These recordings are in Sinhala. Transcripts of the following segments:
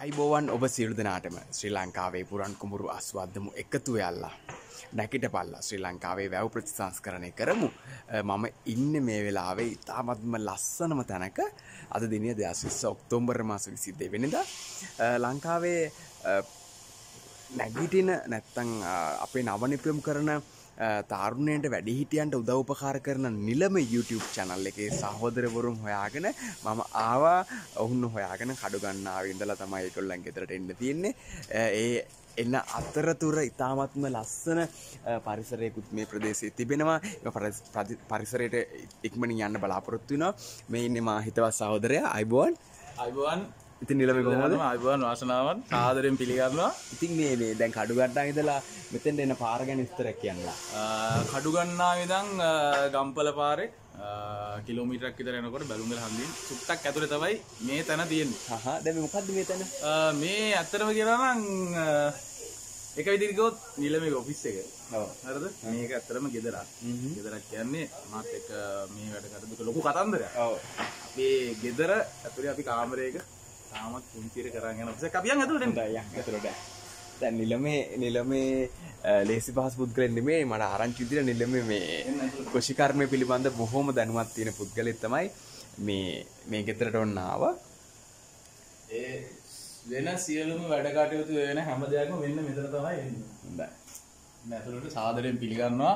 අයිබෝවන් ඔබ සියලු දෙනාටම ශ්‍රී ලංකාවේ පුරන් කුඹුරු ආස්වාදමු එකතු වෙලා නැකිටපල්ලා ශ්‍රී ලංකාවේ වැව් ප්‍රතිසංස්කරණය කරමු. මම ඉන්නේ මේ වෙලාවේ ඉතාමත්ම ලස්සනම තැනක. අද දිනය 2020 ඔක්තෝබර් මාස 22 වෙනිදා ලංකාවේ නැගිටින නැත්තම් අපේ නව නිපැයුම් කරන තාරුණයන්ට වැඩිහිටියන්ට උදව් උපකාර කරන නිලම YouTube channel එකේ සහෝදරවරුන් හොයාගෙන මම ආවා. ඔවුන් හොයාගෙන කඩුගන්නාවේ ඉඳලා තමයි ඒගොල්ලන් ගෙදරට එන්න තියෙන්නේ. ඒ එන්න අතරතුර ඉතාමත්ම ලස්සන පරිසරයකුත් මේ ප්‍රදේශයේ තිබෙනවා. ඒ පරිසරයට ඉක්මනින් යන්න බලාපොරොත්තු වෙනවා. මේ ඉන්නේ මා හිතවත් සහෝදරයා අයිබෝන්. අයිබෝන්. ඉතින් නිලමේ කොහමද? අයිබෝන් වාසනාවන් සාදරයෙන් පිළිගන්නවා. ඉතින් මේ දැන් කඩුගන්නාවේ ඉඳලා මෙතෙන්ට එන පාර ගැන විස්තරයක් කියන්න. කඩුගන්නාවේ ඉඳන් ගම්පල පාරේ කිලෝමීටරයක් විතර යනකොට බැලුම්ගල හන්දියෙන් සුට්ටක් ඇතුලේ තමයි මේ තැන තියෙන්නේ. දැන් මොකද්ද මේ තැන? මේ ඇත්තටම කියනවා නම් එක විදිහට ගියොත් නිලමේ ඔෆිස් එක. ඔව්. හරිද? මේක ඇත්තටම ගෙදරක්. ගෙදරක් කියන්නේ මාත් එක්ක මේ වැඩ කටයුතු ලොකු කතන්දරයක්. ඔව්. අපේ ගෙදර ඇතුලේ අපි කාමරයක තාමත් පුංචිර කරන් යන ඔෆිස් එක අපි යන් ඇතුලට එන්න. යන් ඇතුලට. දැන් නිලමේ ලේසි පහසු පුද්ගලෙන් නෙමෙයි මට ආරංචි විදිහට නිලමේ මේ කෘෂිකර්මය පිළිබඳ බොහොම දැනුවත් තියෙන පුද්ගලෙක් තමයි මේ ගෙදරට ඔන්න ආවා. ඒ වෙන සියලුම වැඩ කටයුතු වෙන හැම දෙයක්ම වෙන්න මෙතන තමයි එන්නේ. හොඳයි. මම ඇතුළට සාදරයෙන් පිළිගන්නවා.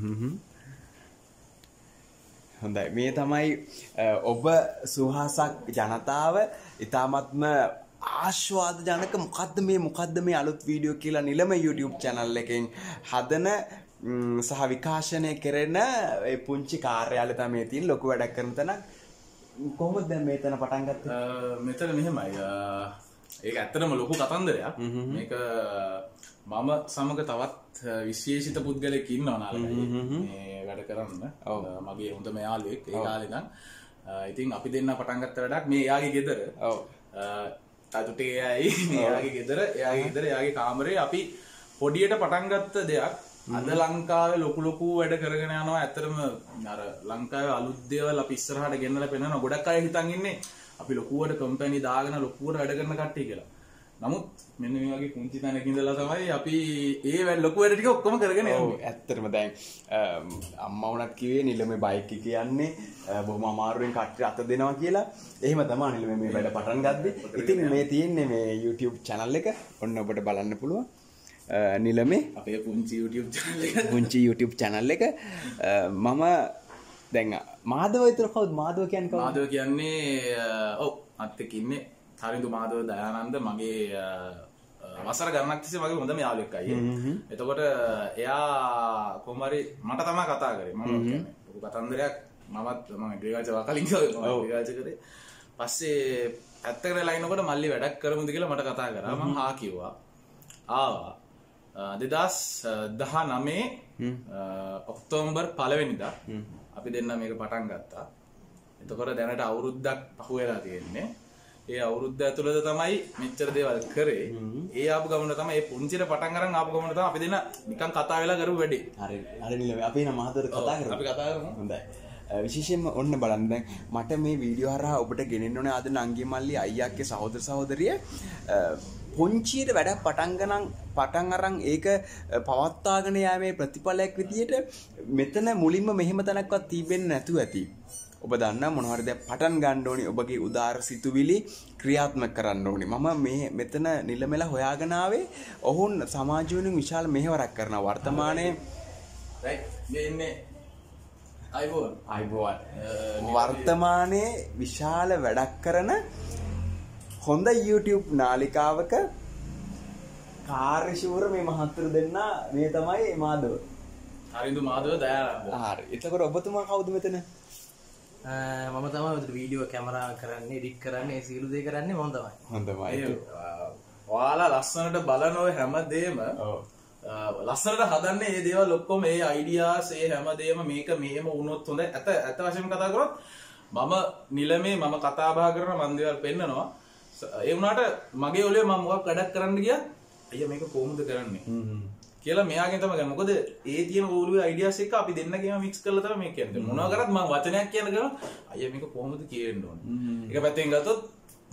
හොඳයි. මේ තමයි ඔබ සුහසක් ජනතාව ඊ타මත්ම ආශ්වාද ජනක මොකද්ද මේ අලුත් වීඩියෝ කියලා නිලම YouTube channel එකෙන් හදන සහ විකාශනය කරන ඒ පුංචි කාර්යාලය තමයි තියෙන ලොකු වැඩක් කරන තැන. කොහොමද දැන් මේ තැන පටන් ගත්තේ? මෙතන මෙහෙමයි. ඒක ඇත්තටම ලොකු කතන්දරයක්. මේක මම සමග තවත් විශේෂිත පුද්ගලෙක් ඉන්නවා නාලකයි මේ වැඩ කරන්න. මගේ හොඳම යාළුවෙක් ඒ කාලේ ඉඳන්. ඉතින් අපි දෙන්න පටන් ගත්ත වැඩක් මේ එයාගේ ගෙදර. ඔව්. තතුටේ එයායි එයාගේ ගෙදර එයාගේ කාමරේ අපි පොඩියට පටන් ගත්ත දෙයක්. අද ලංකාවේ ලොකු වැඩ කරගෙන යනවා. ඇත්තටම අර ලංකාවේ අලුත් දේවල් අපි ඉස්සරහට ගෙන්නලා පෙන්නනවා. ගොඩක් අය හිතන් ඉන්නේ අපි ලොකුවට කම්පැනි දාගෙන ලොකුවට වැඩ කරන කට්ටිය කියලා. නමුත් මෙන්න මේ වගේ පුංචි තැනක ඉඳලා තමයි අපි ඒ ලොකු වැඩ ටික ඔක්කොම කරගෙන යන්නේ. ඔව් ඇත්තටම දැන් අම්මා වුණත් කිව්වේ නිලමේ බයික් එක කියන්නේ බොහොම අමාරුවෙන් කට්ටිය අත දෙනවා කියලා. එහෙම තමයි නිලමේ මේ වැඩ පටන් ගත්තේ. ඉතින් මේ තියෙන්නේ මේ YouTube channel එක. ඔන්න ඔබට බලන්න පුළුවන්. නිලමේ අපේ පුංචි YouTube channel එක මම දැන් මාධව විතර කවුද? මාධව කියන්නේ කවුද? මාධව කියන්නේ ඔව් අත් එක්ක ඉන්නේ හරිඳු මාධව දයානන්ද මගේ වසර ගණනක් තිස්සේ මගේ හොඳම යාළුවෙක් අයියේ. එතකොට එයා කොහොම හරි මට තමයි කතා කරේ. මම කියන්නේ ලොකු කතන්දරයක් මම ග්‍රේගාචා කලින් ග්‍රේගාචා කරේ. පස්සේ ඇත්තකට ලයිනකොට මල්ලි වැඩක් කරමුද කියලා මට කතා කරා. මම හා කිව්වා. ආවා. 2019 ඔක්තෝබර් 1 වෙනිදා අපි දෙන්න මේක පටන් ගත්තා. එතකොට දැනට අවුරුද්දක් පහු වෙලා තියෙන්නේ. ඒ අවුරුද්ද ඇතුළත තමයි මෙච්චර දේවල් කරේ. ඒ ආපු ගමන තමයි මේ පුංචිට පටන් අරන් ආපු ගමන තමයි අපි දෙන්න නිකන් කතා වෙලා කරපු වැඩේ. හරි නිලමේ අපි නම් මහතර කතා කරමු. අපි කතා කරමු. හොඳයි. විශේෂයෙන්ම ඔන්න බලන්න දැන් මට මේ වීඩියෝ හරහා ඔබට ගෙනෙන්න ඕනේ ආද නංගි මල්ලි අයියාගේ සහෝදර සහෝදරිය පොන්චියට වැඩ පටන් අරන් ඒක පවත්වාගෙන යෑමේ ප්‍රතිඵලයක් විදියට මෙතන මුලින්ම මෙහෙම තැනක්වත් තිබෙන්නේ නැතුව ඇති. ඔබ දන්නා මොන හරි දැන් පටන් ගන්න ඕනි ඔබගේ උදාර සිතුවිලි ක්‍රියාත්මක කරන්න ඕනි. මම මෙතන නිලමෙලා හොයාගෙන ආවේ ඔවුන් සමාජ වෙනුවෙන් විශාල මෙහෙවරක් කරනවා. වර්තමානයේ මේ ඉන්නේ අයිබෝන් වර්තමානයේ විශාල වැඩක් කරන හොඳ YouTube නාලිකාවක කාර්යශූර මේ මහත්තුරු දෙන්න මේ තමයි මාධව. හරිඳු මාධව දයානන්ද. හරි. එතකොට ඔබතුමා කවුද මෙතන? මම තමයි වීඩියෝ කැමරා කරන්නේ, එඩිට් කරන්නේ, ඒ සියලු දේ කරන්නේ මම තමයි. හොඳයි. ඔයාලා ලස්සනට බලන ඔය හැමදේම ලස්සනට හදන්නේ මේ දේවල් ඔක්කොම මේ අයිඩියාස් ඒ හැමදේම මේක මෙහෙම වුණොත් හොඳයි. ඇත්ත වශයෙන්ම කතා කරොත් මම නිලමේ මම කතා බහ කරන මන් දේවල් පෙන්නනවා. ඒ වුණාට මගේ ඔළුවේ මම මොකක් වැඩක් කරන්න ගියා අයියා මේක කොහොමද කරන්නේ කියලා මෙයාගෙන් තමයි ගන්න. මොකද ඒ තියෙන ඔළුවේ අයිඩියාස් එක අපි දෙන්නගේම මික්ස් කරලා තමයි මේක කියන්නේ. මොනවා කරත් මම වචනයක් කියන ගමන් අයියා මේක කොහොමද කියන්න ඕනේ. එක පැත්තෙන් ගත්තොත්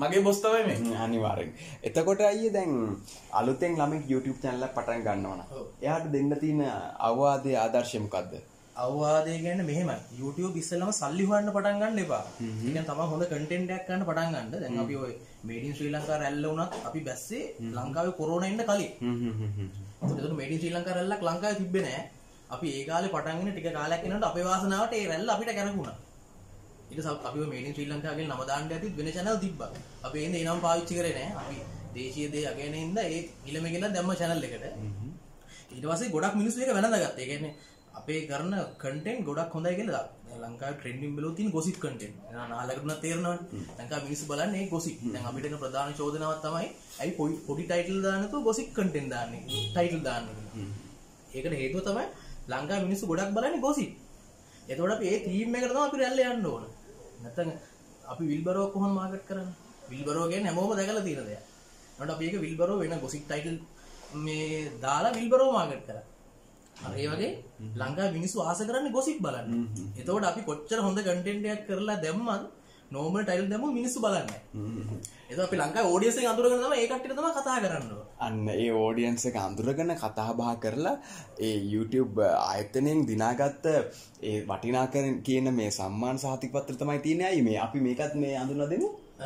මගේ බොස් තමයි මේ. අනිවාර්යෙන්. එතකොට අයියේ දැන් අලුතෙන් ළමෙක් YouTube channel එකක් පටන් ගන්නවා නම් එයාට දෙන්න තියෙන අවවාදයේ ආදර්ශය මොකද්ද? අවවාදය කියන්නේ මෙහෙමයි. YouTube ඉස්සෙල්ලාම සල්ලි හොයන්න පටන් ගන්න එපා. ඒ කියන්නේ තමයි හොඳ කන්ටෙන්ට් එකක් ගන්න පටන් ගන්න. දැන් අපි ඔය මේඩ් ඉන් ශ්‍රී ලංකා රැල්ල වුණත් අපි බැස්සේ ලංකාවේ කොරෝනා ඉන්න කලින්. ඒකට මේඩ් ඉන් ශ්‍රී ලංකා රැල්ලක් ලංකාවේ තිබ්බේ නෑ. අපි ඒ කාලේ පටන්ගෙන ටික කාලයක් යනකොට අපේ වාසනාවට ඒ රැල්ල අපිට කරගුණා. ඊට පස්සේ අපි ඔය මේඩ් ඉන් ශ්‍රී ලංකා කියලා නම දාන්න යද්දි වෙන channel තිබ්බා. අපි එන්නේ ඒ නම පාවිච්චි කරේ නෑ. අපි දේශීය දේ අගයන ඉඳලා ඒ ඉලම කියලා දැම්ම channel එකට. ඊට පස්සේ ගොඩක් මිනිස්සු ඒක වැළඳගත්තා. ඒ කියන්නේ අපේ කරන කන්ටෙන්ට් ගොඩක් හොඳයි කියලා ලංකාවේ ට්‍රෙන්ඩින් වල තියෙන ගොසිප් කන්ටෙන්ට්. නාලකට උනත් තේරෙනවනේ. ලංකාවේ මිනිස්සු බලන්නේ ඒ ගොසිප්. දැන් අපිට එන ප්‍රධාන චෝදනාවක් තමයි ඇයි පොඩි ටයිටල් දාන්න තු ගොසිප් කන්ටෙන්ට් දාන්නේ. ටයිටල් දාන්නේ. ඒකට හේතුව තමයි ලංකාවේ මිනිස්සු ගොඩක් බලන්නේ ගොසිප්. එතකොට අපි ඒ තීම් එකට තමයි අපි රැල්ල යන්න ඕන. නැත්නම් අපි විල්බරෝ කොහොමද මාකට් කරන්නේ? විල්බරෝ කියන්නේ හැමෝම දැකලා තියෙන දෙයක්. ඒකට අපි ඒක විල්බරෝ වෙන ගොසිප් ටයිටල් මේ දාලා විල්බරෝ මාකට් කරා. ඒ වගේ ලංකාවේ මිනිස්සු ආස කරන්නේ ගොසිප් බලන්න. එතකොට අපි කොච්චර හොඳ කන්ටෙන්ට් එකක් කරලා දැම්මත් නෝමල් ටයිටල් දැම්මම මිනිස්සු බලන්නේ නැහැ. එතකොට අපි ලංකාවේ ඔඩියන්ස් එක අඳුරගෙන තමයි ඒ කට්ටියට තමයි කතා කරන්න ඕන. අන්න ඒ ඔඩියන්ස් එක අඳුරගෙන කතා බහ කරලා ඒ YouTube ආයතනයෙන් දිනාගත්ත ඒ වටිනා කියන මේ සම්මාන සහතික පත්‍ර තමයි තියෙන්නේ. අය මේ අපි මේකත් මේ අඳුරලා දෙමු.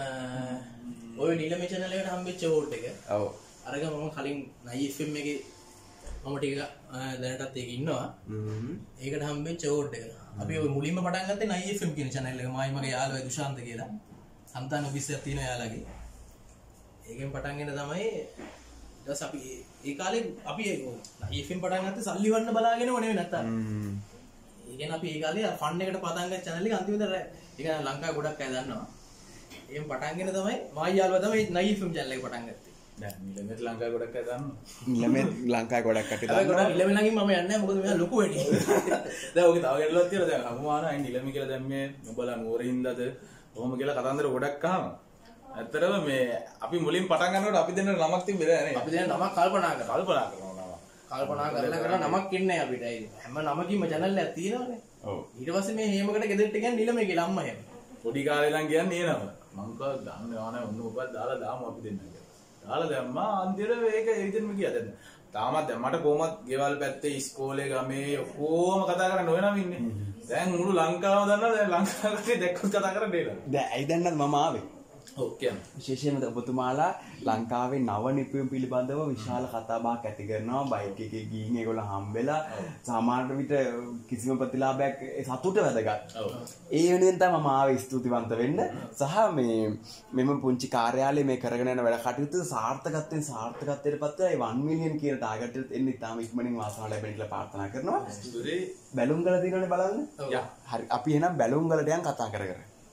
ඔය නිලමේ channel එකට හම්බෙච්ච වෝල්ට් එක. ඔව්. අරග මම කලින් නයි FM එකේ මම ටික දැනටත් ඒක ඉන්නවා. ඒකට හම්බෙච්ච ඕඩ් එක. අපි ඔය මුලින්ම පටන් ගත්තේ නයි FM කියන channel එක. මයි මගේ යාළුවා දුෂාන්ත කියලා. සන්තාන ඔෆිස් එකක් තියෙන යාළුවාගේ. ඒකෙන් පටන් ගෙන තමයි ඊට අපි ඒ කාලේ අපි නයි FM පටන් ගත්තේ සල්ලි වන්න බලාගෙනම නෙවෙයි නැත්තම්. ඒ කියන්නේ අපි ඒ කාලේ ෆන් එකට පටන් ගත්ත channel එක අන්තිමට ඒක ලංකාවේ ගොඩක් අය දන්නවා. එහෙන් පටන් ගෙන තමයි මයි යාළුවා තමයි නයි FM channel එක පටන් ගත්තේ. දැන් නිලමෙත් ලංකාවේ ගොඩක් අය දන්නවා. නිලමෙත් ලංකාවේ ගොඩක් කටි දන්නවා. ගොඩක් නිලමෙ ළඟින් මම යන්නේ නැහැ මොකද මෙයා ලොකු වෙන්නේ. දැන් ඔගේ තව ගැටලුවක් තියෙනවා. දැන් හමුවාන අය නිලමෙ කියලා දැන් මේ නුඹලා නුවරින්දද කොහොම කියලා කතන්දර ගොඩක් අහනවා. ඇත්තටම මේ අපි මුලින් පටන් ගන්නකොට අපි දෙන්න නමක් තිබ්බේ නෑ. අපි දෙන්න නමක් කල්පනා කරා. කල්පනා කරලා කරලා නමක් ඉන්නේ අපිට. හැම නමකින්ම channel එකක් තියෙනවනේ. ඔව්. ඊට පස්සේ මේ හේමකට ගෙදරට කියන්නේ නිලමෙ කියලා අම්මා එහෙම. පොඩි කාලේ ඉඳන් කියන්නේ ඒ නම. මං කව ගන්න ඕනේ ඔන්න මොකක්ද දාලා දාමු අපි දෙන්න කියලා. දාලා දැම්මා අන්තිමට මේක ඒ විදිහටම ගියා දැන්. තාමත් දැන් මට කොහොමත් ගෙවල් පැත්තේ ඉස්කෝලේ ගමේ ඔක්කොම කතා කරන්න ඔය නම ඉන්නේ. දැන් මුළු ලංකාවම දන්නවා දැන් ලංකාවේ දැක්කොත් කතා කරන්නේ නේද? දැන් ඇයි දැන්නත් මම ආවේ? ඔව් කියන්න. විශේෂයෙන්ම ඔබතුමාලා ලංකාවේ නව නිපුවම් පිළිබඳව විශාල කතා බහක් ඇති කරනවා. බයික් එකේ ගිහින් ඒගොල්ලෝ හම්බෙලා සාමාන්‍ය විට කිසිම ප්‍රතිලාභයක් සතුට වැදගත්. ඒ වෙනුවෙන් තමයි මම ආවේ ස්තුතිවන්ත වෙන්න. සහ මේ මෙම පුංචි කාර්යාලයේ මේ කරගෙන යන වැඩ කටයුතු සාර්ථකත්වයට පත් වෙලා 1 මිලියන් කියන ටාගට් එකට එන්න ඉතාම ඉක්මනින් වාසනාව ලැබෙන්න කියලා ප්‍රාර්ථනා කරනවා. බැලුම් ගල තියෙනවනේ බලන්න. හරි අපි එහෙනම් බැලුම් ගලට යන් කතා කර.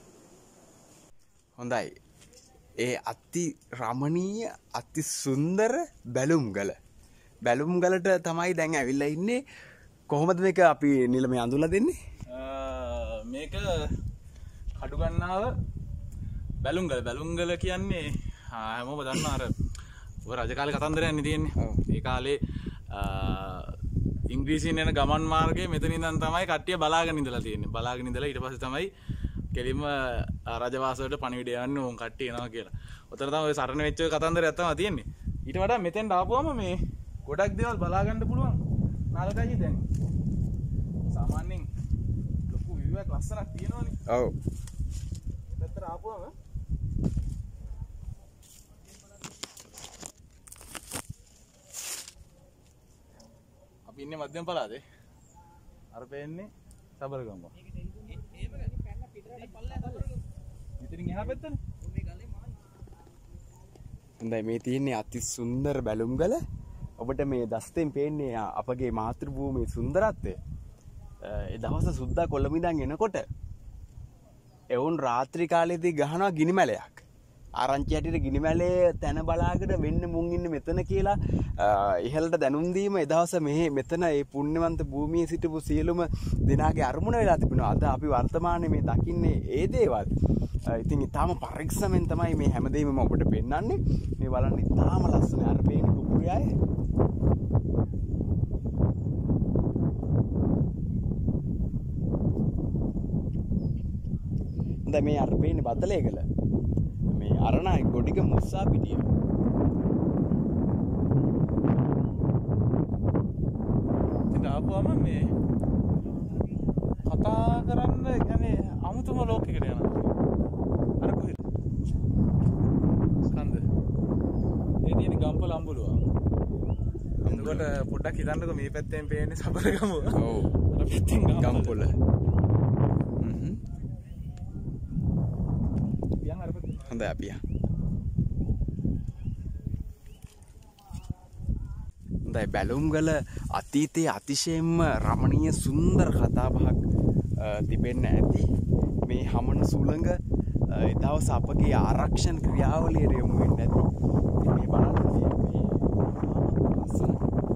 හොඳයි. ඒ අති රමණීය අති සුන්දර බැලුම්ගල බැලුම්ගලට තමයි දැන් ඇවිල්ලා ඉන්නේ. කොහොමද මේක අපි නිලමේ අඳුල්ලා දෙන්නේ? මේක කඩුගන්නාව බැලුම්ගල කියන්නේ හැමෝම දන්නවා අර ඔය රජ කාලේ කතන්දරයක්නේ තියෙන්නේ. ඒ කාලේ ඉංග්‍රීසියෙන් යන ගමන් මාර්ගයේ මෙතන ඉඳන් තමයි කට්ටිය බලාගෙන ඉඳලා තියෙන්නේ. බලාගෙන ඉඳලා ඊට පස්සේ තමයි කෙලින්ම රජවාසයට පණිවිඩ යන්න ඕන් කට්ටිය එනවා කියලා. ඔතන තමයි ඔය සරණ වෙච්ච කතන්දරයක් තමයි තියෙන්නේ. ඊට වඩා මෙතෙන්ට ආපුවම මේ ගොඩක් දේවල් බලා ගන්න පුළුවන්. නාලකයි දැන් සාමාන්‍යයෙන් ලොකු විවයක් ලස්සනක් තියෙනවනේ. ඔව්. මෙතනට ආපුවම අපි ඉන්නේ මධ්‍යම පළාතේ. අර පෙන්නේ සබරගම. ඉතින් එහා පැත්තනේ. හොඳයි මේ තියෙන්නේ අති සුන්දර බැලුම්ගල. ඔබට මේ දස්තෙන් පේන්නේ අපගේ මාතෘ භූමියේ සුන්දරත්වය. ඒ දවස් සුද්දා කොළඹ ඉඳන් එනකොට එවුන් රාත්‍රී කාලේදී ගහනවා ගිනිමැලයක්. ආරංචි හැටියට ගිනිමැලේ තැන බලාගෙන වෙන්න මුන් ඉන්නේ මෙතන කියලා ඉහළට දැනුම් දීම එදවස මෙතන මේ පුණ්‍යවන්ත භූමියේ සිටපු සියලුම දෙනාගේ අරමුණ වෙලා තිබුණා. අද අපි වර්තමානයේ මේ දකින්නේ ඒ දේවල්. ඉතින් ඊටාම පරික්ෂමෙන් තමයි මේ හැමදේම මම ඔබට පෙන්නන්නේ. මේ බලන්න ඊටාම ලස්සනයි අර පේන කුකුරියයි. දැන් මේ අර පේන්නේ බතලේකල. මේ අරණයි ගොඩික මුස්සා පිටිය. ඉතින් ආපුවම මේ කතා කරන්න කියන්නේ අමුතුම ලෝකයකට යනවා. අර කොහෙද? කන්ද. ඒ තියෙන ගම්පල අඹුලුව. එතකොට පොඩ්ඩක් හිතන්නකෝ මේ පැත්තෙන් පේන්නේ සබරගම. ඔව්. අර පැත්තෙන් ගම්පොළ. පියන් අර පැත්තෙන්. හොඳයි අපි යන්න. හොඳයි බැලුම්ගල අතීතයේ අතිශයින්ම රමණීය සුන්දර කතාබහක් තිබෙන්න ඇති. මේ හමන සුළඟ දවස් අපගේ ආරක්ෂණ ක්‍රියාවලියට යොමු වෙන්න ඇති. ඉතින් මේ බලන්න මේ ලස්සන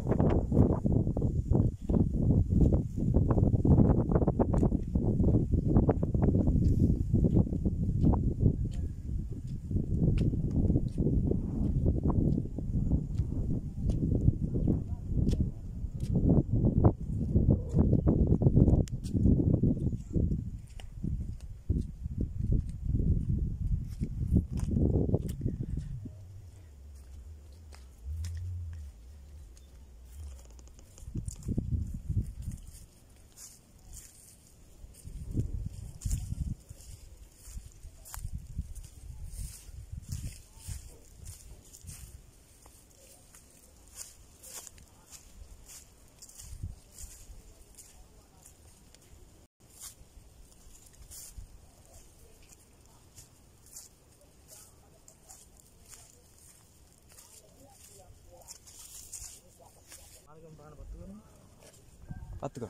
පත්තුක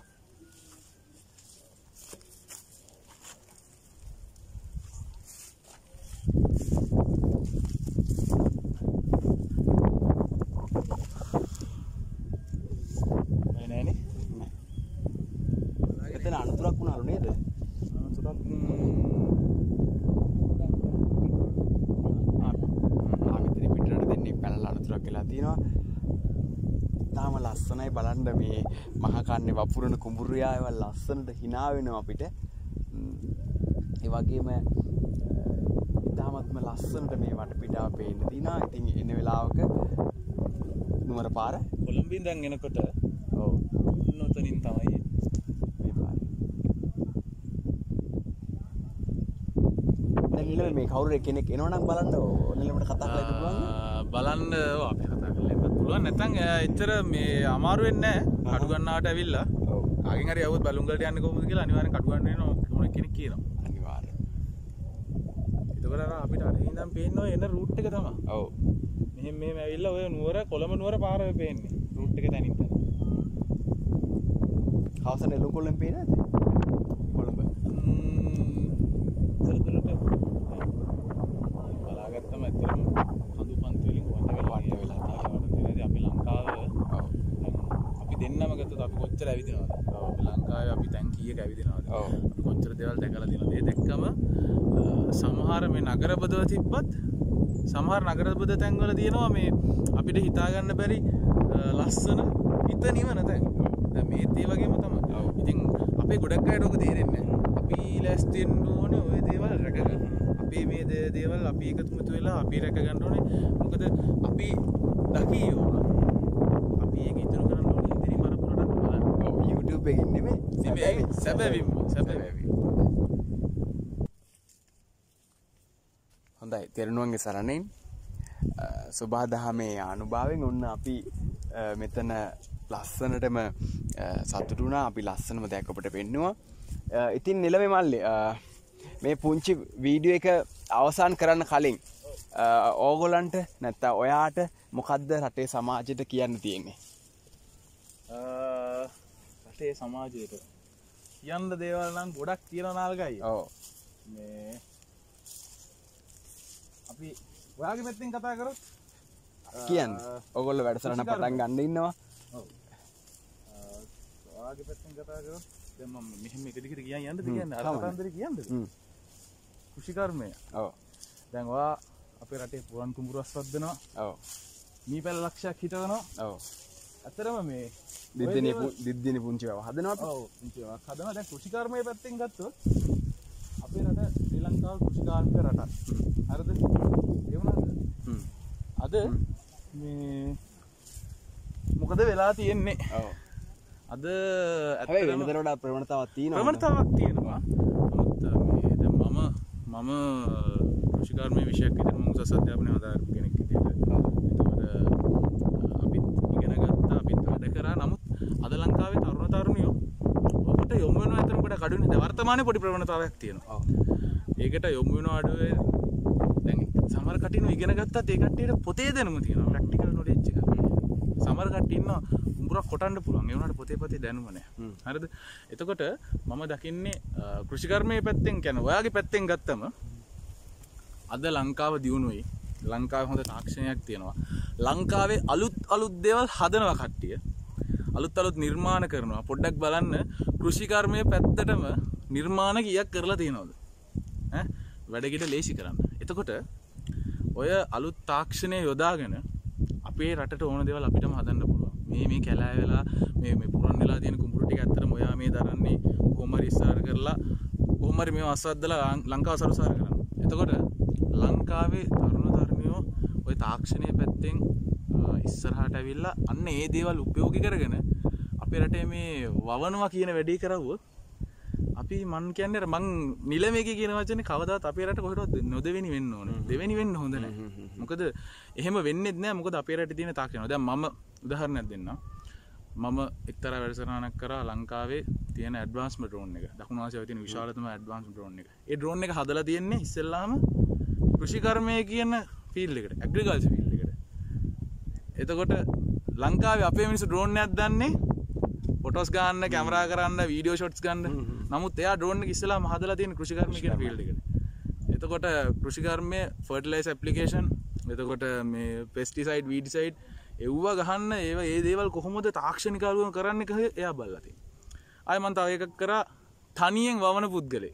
නෑනේ. එතන අනතුරක් වුණාලු නේද? අනතුරක් මෙතන පිටරට දෙන්නේ පැනලා අනතුරක් වෙලා තියෙනවා. තාම ලස්සනයි බලන්න මේ මහා කන්නේ වපුරන කුඹුරියා ඒවා ලස්සනට hina වෙනවා අපිට. ඒ වගේම ඉතාමත්ම ලස්සනට මේ වටපිටාව පේන්න තියෙනවා. ඉතින් එන වෙලාවක නුවර පාර කොළඹින් දැන් එනකොට ඔව් නොතනින් තමයි මේ පාර. දැන් ඊළඟ මේ කවුරු කෙනෙක් එනවනම් බලන්න ඔන්නලමට කතා කරලා ඉන්න පුළුවන්ද? බලන්න අපි කතා කරලා ඉන්නත් පුළුවන්. නැත්නම් එච්චර මේ අමාරු වෙන්නේ නැහැ. කඩු ගන්නාට ඇවිල්ලා. ඔව්. ආගෙන් හරි આવුත් බලුංගලට යන්නේ කොහොමද කියලා අනිවාර්යෙන් කඩු ගන්න වෙනවා මොන කෙනෙක් කියනවා. අනිවාර්යයෙන්. ඒතකොට අර අපිට අර ඉඳන් පේන්නේ එන රූට් එක තමයි. ඔව්. මෙහෙම ඇවිල්ලා ඔය නුවර කොළඹ නුවර පාර ඔය පේන්නේ. රූට් එක තනින් තන. හවසට එළුකොල්ලෙන් පේන්නේ නැද්ද? කොළඹ. සරතුලට බලාගත්තම ඇත්තටම හඳු පන්ති වලින් වට වෙලා තියෙනවා. අපි ලංකාව අපි දෙන්නම ගත්තොත් අපි කොච්චර ඇවිදිනවද? අපි ලංකාවේ අපි තැන් කීයක ඇවිදිනවද? අපි කොච්චර දේවල් දැකලා තියෙනවද? ඒ දැක්කම සමහර මේ නගරබදව තිබ්බත් සමහර නගරබද තැන්වල තියෙනවා මේ අපිට හිතා ගන්න බැරි ලස්සන හිත නිවන තැන්. දැන් මේත් ඒ වගේම තමයි. ඉතින් අපේ ගොඩක් අයට ඔක තේරෙන්නේ නැහැ. අපි ලෑස්ති වෙන්න ඕනේ ওই දේවල් රැක ගන්න. අපි මේ දේවල් අපි එකතුමතු වෙලා අපි රැක ගන්න ඕනේ. මොකද අපි දකියෝ අපි ඒක ඉතුරු කරන්න ඕනේ ඉදිරි පරපුරට බලන්න. ඔව් YouTube එකකින් නෙමෙයි. සැබෑවින්ම. හොඳයි තෙරණුවන්ගේ සරණින් සුභා දහමේ අනුභවයෙන් ඔන්න අපි මෙතන ලස්සනටම සතුටු වුණා. අපි ලස්සනම දෙයක් අපිට පෙන්නුවා. ඉතින් නිලමේ මල්ලි මේ පුංචි වීඩියෝ එක අවසන් කරන්න කලින් ඕගොල්ලන්ට නැත්නම් ඔයාට මොකද්ද රටේ සමාජයට කියන්න තියෙන්නේ? රටේ සමාජයට කියන්න දේවල් නම් ගොඩක් තියෙනවා නාලගයි. ඔව්. මේ අපි ඔයාගේ පැත්තෙන් කතා කරොත් කියන්න. ඕගොල්ලෝ වැඩසටහන පටන් ගන්න ඉන්නවා. ඔව්. ඔයාගේ පැත්තෙන් කතා කරොත් දැන් මම මෙහෙම එක දිගට යන්නද කියන්නේ අර කතන්දරේ කියන්නද? කෘෂිකර්මය. ඔව්. දැන් ඔයා අපේ රටේ පුරන් කුඹුරු අස්වද්දනවා. ඔව්. මීපැල ලක්ෂයක් හිටවනවා. ඔව්. ඇත්තටම මේ දිද්දිනේ පුංචිව හදනවා අපි. ඔව් පුංචිව හදනවා. දැන් කෘෂිකර්මයේ පැත්තෙන් ගත්තොත් අපේ රට ශ්‍රී ලංකාව කෘෂිකාර්මික රටක්. හරිද? අද මේ මොකද වෙලා තියෙන්නේ? ඔව්. අද හැබැයි වෙනදට වඩා ප්‍රවණතාවක් තියෙනවා. ප්‍රවණතාවක් තියෙනවා. නමුත් මේ දැන් මම කෘෂිකර්මයේ විෂයක් විදිහට මම උසස් අධ්‍යාපනය හදාගත්ත කෙනෙක් විදිහට. එතකොට අපිත් ඉගෙන ගත්තා, අපිත් වැඩ කරා. නමුත් අද ලංකාවේ තරුණ තරුණියෝ ඔබට යොමු වෙනවා ඇතන කොට අඩුනේ. දැන් වර්තමානයේ පොඩි ප්‍රවණතාවයක් තියෙනවා. ඔව්. ඒකට යොමු වෙනවා අඩුවේ. දැන් සමහර කටිනු ඉගෙන ගත්තත් ඒ කට්ටියට පොතේ දැනුම තියෙනවා. ප්‍රැක්ටිකල් නොලෙජ් එක. සමහර කට්ටිය ඉන්නවා උඹරක් කොටන්න පුළුවන්. ඒ වුණාට පොතේ දැනුම නැහැ. හරිද? එතකොට මම දකින්නේ කෘෂිකර්මයේ පැත්තෙන් කියන්නේ ඔයාගේ පැත්තෙන් ගත්තම අද ලංකාව දියුණුවයි. ලංකාවේ හොඳ තාක්ෂණයක් තියෙනවා. ලංකාවේ අලුත් දේවල් හදනවා කට්ටිය. අලුත් නිර්මාණ කරනවා. පොඩ්ඩක් බලන්න කෘෂිකර්මයේ පැත්තටම නිර්මාණ කීයක් කරලා තියෙනවද? ඈ වැඩකිට ලේසි කරන්න. එතකොට ඔය අලුත් තාක්ෂණය යොදාගෙන අපේ රටට ඕන දේවල් අපිටම හදන්න පුළුවන්. මේ කැලෑ වෙලා මේ පුරන් වෙලා තියෙන කුඹුරු ටික ඇත්තටම ඔයා මේ දරන්නේ කොහොම හරි ඉස්සාර කරලා කොහොම හරි මේව අස්වද්දලා ලංකාව සරුසාර කරනවා. එතකොට ලංකාවේ තරුණ තරුණියෝ ওই තාක්ෂණයේ පැත්තෙන් ඉස්සරහට ඇවිල්ලා අන්න ඒ දේවල් උපයෝගී කරගෙන අපේ රටේ මේ වවනවා කියන වැඩේ කරවුවොත් අපි මන් කියන්නේ මං නිලමේකේ කියන වචනේ කවදාවත් අපේ රට කොහෙවත් නොදෙවෙනි වෙන්න ඕනේ. දෙවෙනි වෙන්න හොඳ නැහැ. මොකද එහෙම වෙන්නේ නැහැ. මොකද අපේ රටේ තියෙන තාක්ෂණ. දැන් මම උදාහරණයක් දෙන්නම්. මම එක්තරා වැඩසටහනක් කරා ලංකාවේ තියෙන ඇඩ්වාන්ස්ම ඩ්‍රෝන් එක. දකුණු ආසියාවේ තියෙන විශාලතම ඇඩ්වාන්ස් ඩ්‍රෝන් එක. ඒ ඩ්‍රෝන් එක හදලා තියෙන්නේ ඉස්සෙල්ලාම කෘෂිකර්මයේ කියන ෆීල්ඩ් එකට, ඇග්‍රිකල්චර් ෆීල්ඩ් එකට. එතකොට ලංකාවේ අපේ මිනිස්සු ඩ්‍රෝන් එකක් දන්නේ ෆොටෝස් ගන්න, කැමරා කරන්න, වීඩියෝ ෂොට්ස් ගන්න. නමුත් එයා ඩ්‍රෝන් එක ඉස්සෙල්ලාම හදලා තියෙන කෘෂිකර්මයේ කියන ෆීල්ඩ් එකට. එතකොට කෘෂිකර්මයේ ෆර්ටිලයිසර් ඇප්ලිකේෂන්, එතකොට මේ පෙස්ටිසයිඩ්, වීඩිසයිඩ් එව්ව ගහන්න ඒ දේවල් කොහොමද තාක්ෂණිකව කරන්න එක එයා බලලා තියෙනවා. ආයෙ මම තව එකක් කරා තනියෙන් වවන පුද්ගලෙක්.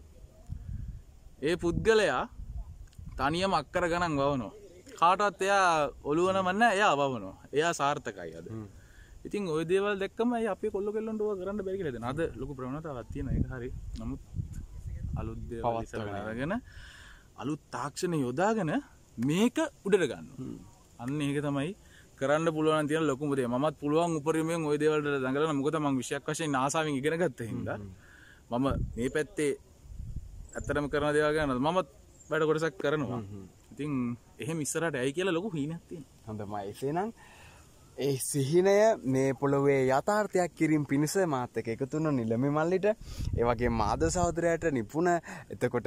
ඒ පුද්ගලයා තනියම අක්කර ගණන් වවනවා. කාටවත් එයා ඔළුව නමන්න එයා වවනවා. එයා සාර්ථකයි අද. ඉතින් ওই දේවල් දැක්කම අය අපේ කොල්ල කෙල්ලන්ට ඕවා කරන්න බැරි කියලා හිතන. අද ලොකු ප්‍රවණතාවක් තියෙනවා. ඒක හරි. නමුත් අලුත් දේවල් ඉස්සරහට අරගෙන අලුත් තාක්ෂණ යොදාගෙන මේක උඩට ගන්නවා. අන්න ඒක තමයි කරන්න පුළුවන් තියෙන ලොකුම දේ. මමත් පුළුවන් උපරිමයෙන් ওই දේවල් වලට දඟලන. මොකද මම විෂයක් වශයෙන් ආසාවෙන් ඉගෙන ගත්ත හින්දා මම මේ පැත්තේ ඇත්තටම කරන දේවල් ගැන මමත් වැඩ කොටසක් කරනවා. ඉතින් එහෙම ඉස්සරහට ඇයි කියලා ලොකු හීනක් තියෙනවා. හොඳයි. එසේනම් ඒ සිහිනය මේ පොළොවේ යථාර්ථයක් කිරීම පිණිස මාත් එක්ක එකතු වුණ නිලමේ මල්ලිට, ඒ වගේම මාධව සහෝදරයාට නිපුණ, එතකොට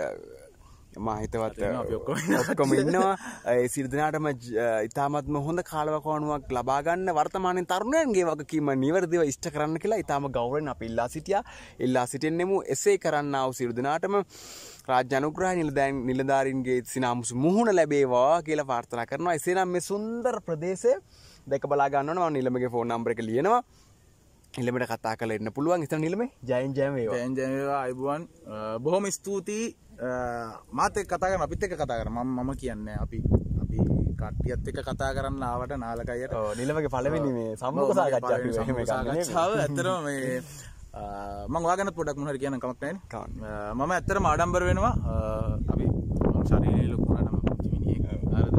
මා හිතවත් ඔක්කොම ඉන්නවා. ඒ සියලු දෙනාටම ඉතාමත්ම හොඳ කාලවකවානුවක් ලබා ගන්න වර්තමානයේ තරුණයන්ගේ වගකීම නිවැරදිව ඉෂ්ට කරන්න කියලා ඉතාම ගෞරවයෙන් අපි ඉල්ලා සිටියා. ඉල්ලා සිටින්නෙමු එසේ කරන්නා වූ සියලු දෙනාටම රාජ්‍ය අනුග්‍රහය නිලධාරීන්ගේ සිනාමුසු මුහුණ ලැබේවා කියලා ප්‍රාර්ථනා කරනවා. එසේනම් මේ සුන්දර ප්‍රදේශය දැක බලා ගන්න ඕන. මම නිලමගේ ෆෝන් නම්බර් එක ලියනවා. නිලමට කතා කරලා ඉන්න පුළුවන්. ඉතින් නිලමේ ජයෙන් වේවා. ජයෙන් වේවා. අයබුවන්. බොහොම ස්තුතියි. මාත් එක්ක කතා කරන අපිත් එක්ක කතා කරන මම කියන්නේ අපි කට්ටියත් එක්ක කතා කරන්න ආවට නාලකයියට. ඔව් නිලමගේ පළවෙනි මේ සම්මුඛ සාකච්ඡාවක් එහෙම එකක් නෙමෙයි. ඇත්තටම මේ මම ඔයාගෙන පොඩ්ඩක් මොනවද කියන්න කමක් නැහැ. මම ඇත්තටම ආඩම්බර වෙනවා. අපි ශරීරයේ ලොකු වුණාම පුංචි මිනිහෙක්. හරිද?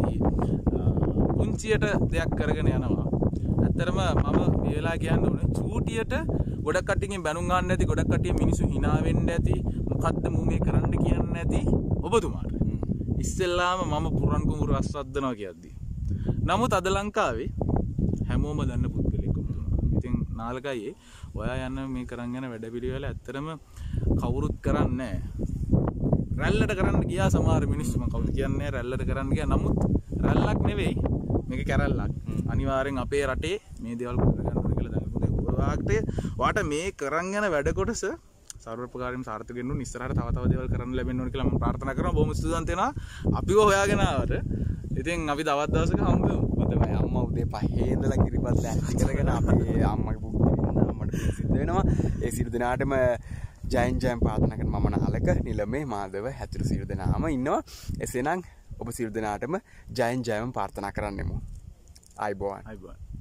අපි පුංචියට දෙයක් කරගෙන යනවා. ඇත්තටම මම මේ වෙලාව කියන්න ඕනේ චූටියට ගොඩක් කට්ටියකින් බැනුම් ගන්න ඇති, ගොඩක් කට්ටිය මිනිස්සු hina වෙන්න ඇති, මොකද්ද මූ මේ කරන්න කියන්නේ ඇති ඔබතුමාට. ඉස්සෙල්ලාම මම පුරන් කුඹුර අස්වද්දනවා කියද්දි. නමුත් අද ලංකාවේ හැමෝම දන්න පුද්ගලෙක් ඔබතුමා. ඉතින් නාලකයේ ඔයා යන මේ කරන් යන වැඩපිළිවෙල ඇත්තටම කවුරුත් කරන්නේ නැහැ. රැල්ලට කරන්න ගියා සමහර මිනිස්සු, මම කවුද කියන්නේ රැල්ලට කරන්න ගියා. නමුත් රැල්ලක් නෙවෙයි මේක කැරල්ලක්. අනිවාර්යෙන් අපේ රටේ මේ දේවල් කරගන්න ඕනේ කියලා දැනගන්න. ඔයාට මේ කරන් යන වැඩ කොටස සර්වපකාරීම් සාර්ථක වෙන්න ඕන. ඉස්සරහට තව දේවල් කරන්න ලැබෙන්න ඕන කියලා මම ප්‍රාර්ථනා කරනවා. බොහොම ස්තුතිවන්ත වෙනවා අපිව හොයාගෙන ආවට. ඉතින් අපි තවත් දවසක හම්බ වෙමු. හොඳයි. අම්මා උදේ 5 ඉඳලා කිරිබත් ලෑස්ති කරගෙන අපි අම්මගේ බුද්ධි විඳින්න අම්මට සිද්ධ වෙනවා. ඒ සියලු දෙනාටම ජයෙන් ප්‍රාර්ථනා කරන මම නාලක, නිලමේ, මාධව හැතුරු සියලු දෙනාම ඉන්නවා. එසේනම් ඔබ සියලු දෙනාටම ජයෙන් ප්‍රාර්ථනා කරන්නෙමු. ආයිබෝවන්.